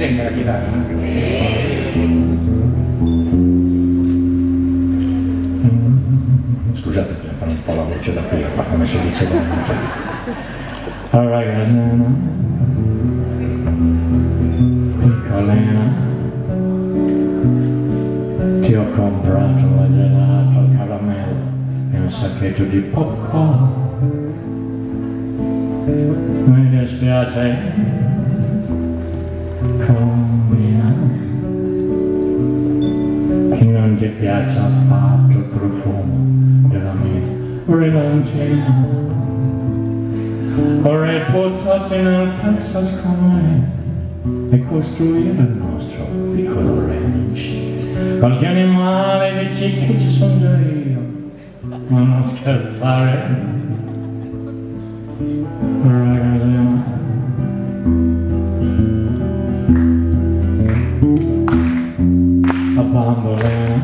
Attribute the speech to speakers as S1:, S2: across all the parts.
S1: sente la chitarra, no? Scusate per fare un po' la voce da prima, ma come si dice da me. Ragazzina, piccolina, ti ho comprato la gelato al caramello e un sacchetto di popcorn. Mi dispiace, combina, che non ti piace affatto il profumo della mia brillantina. Vorrei portarti nel Texas con me e costruire il nostro piccolo ranch. Qualche animale dici che ci sono già io, ma non scherzare. Ragazzina, la bambolina,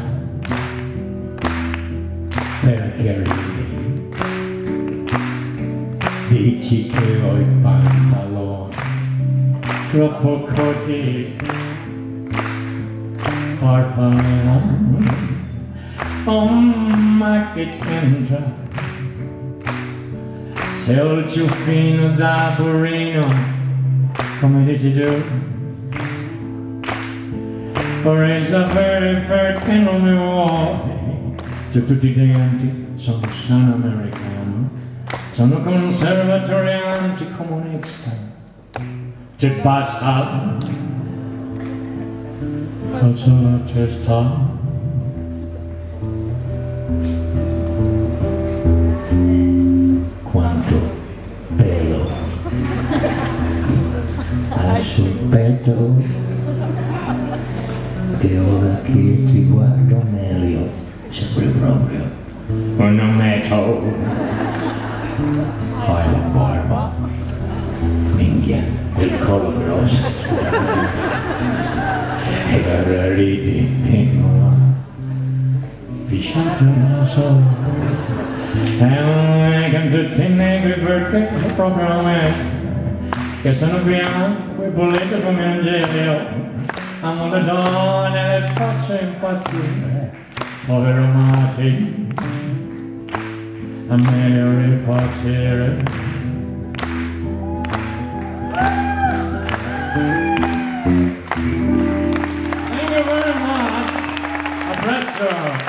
S1: perché ridi? Dici che ho i pantaloni troppo corti, farfallina, oh ma che c'entra? Se ho il ciuffino da burrino, come dici tu, vorrei sapere perché non mi vuoi. Se tutti i denti sono sano americano, sono conservatori anticomunista, ti basta, alzo la testa. Quanto pelo hai sul petto, e ora che ti guardo meglio sembri proprio un ometto. Hai la barba, minchia, il collo grosso e ora ridi fino pisciato non so. E non è che tutti negri perché proprio a me, che sono bianco e pulito come Angelio, amo le donne e le faccio impazzire, povero mati, è meglio ripartire. Thank you very much, a presto!